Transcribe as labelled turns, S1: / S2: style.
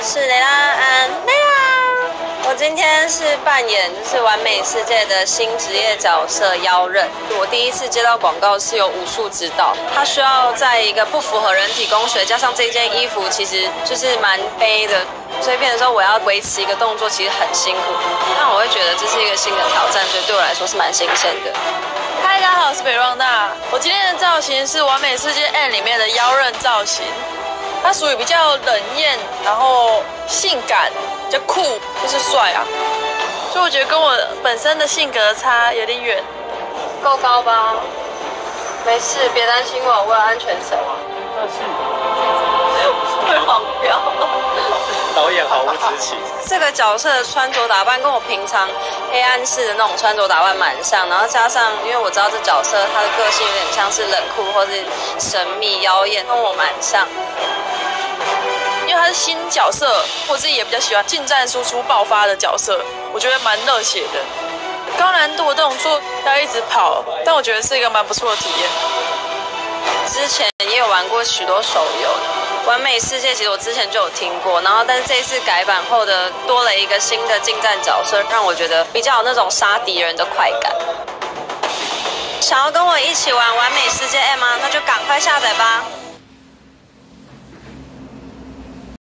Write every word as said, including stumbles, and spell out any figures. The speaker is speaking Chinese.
S1: 是雷拉安雷拉。我今天是扮演就是完美世界的新职业角色妖刃。我第一次接到广告是有武术指导，它需要在一个不符合人体工学，加上这件衣服其实就是蛮背的，所以变成说我要维持一个动作其实很辛苦。但我会觉得这是一个新的挑战，所以对我来说是蛮新鲜的。
S2: 嗨，大家好，我是北旺大。我今天的造型是完美世界 N 里面的妖刃造型。它属于比较冷艳，然后性感，比较酷，就是帅啊。所以我觉得跟我本身的性格差有点远。
S1: 够高吧？没事，别担心我，我有安全绳。
S3: 那是
S1: 会黄标。
S3: 导演毫无知情。
S1: 这个角色的穿着打扮跟我平常黑暗式的那种穿着打扮蛮像，然后加上因为我知道这角色他的个性有点像是冷酷或是神秘妖艳，跟我蛮像。
S2: 因为他是新角色，我自己也比较喜欢近战输出爆发的角色，我觉得蛮热血的。高难度的动作要一直跑，但我觉得是一个蛮不错的体验。
S1: 之前也有玩过许多手游，完美世界其实我之前就有听过，然后但是这一次改版后的多了一个新的近战角色，让我觉得比较有那种杀敌人的快感。想要跟我一起玩完美世界 M 吗？那就赶快下载吧。